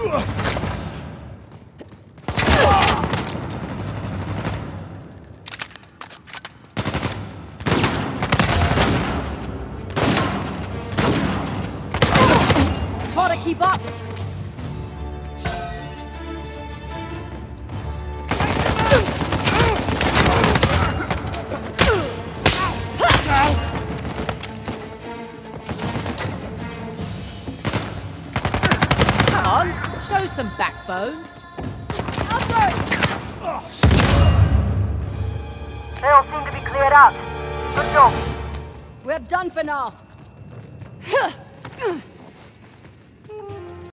Gotta keep up. Come on, show some backbone. They all seem to be cleared out. Good job. We're done for now.